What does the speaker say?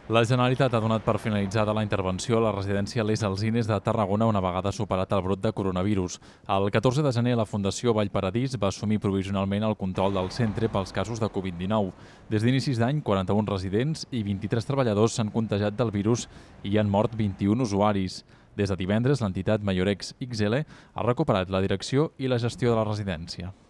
La Generalitat ha donat per finalitzada la intervenció a la residència Les Alzines de Tarragona una vegada superat el brot de coronavirus. El 14 de gener la Fundació Vallparadís va assumir provisionalment el control del centre pels casos de Covid-19. Des d'inicis d'any, 41 residents i 23 treballadors s'han contagiat del virus i hi han mort 21 usuaris. Des de divendres, l'entitat Mayorex XL ha recuperat la direcció i la gestió de la residència.